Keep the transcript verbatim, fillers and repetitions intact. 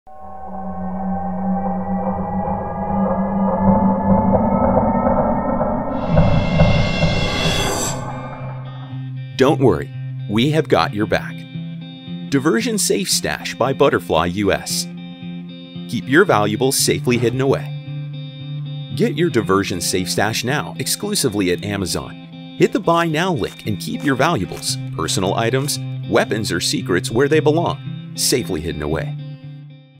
Don't worry, we have got your back. Diversion Safe Stash by Butterfly U S. Keep your valuables safely hidden away. Get your Diversion Safe Stash now exclusively at Amazon. Hit the Buy Now link and keep your valuables, personal items, weapons, or secrets where they belong, safely hidden away.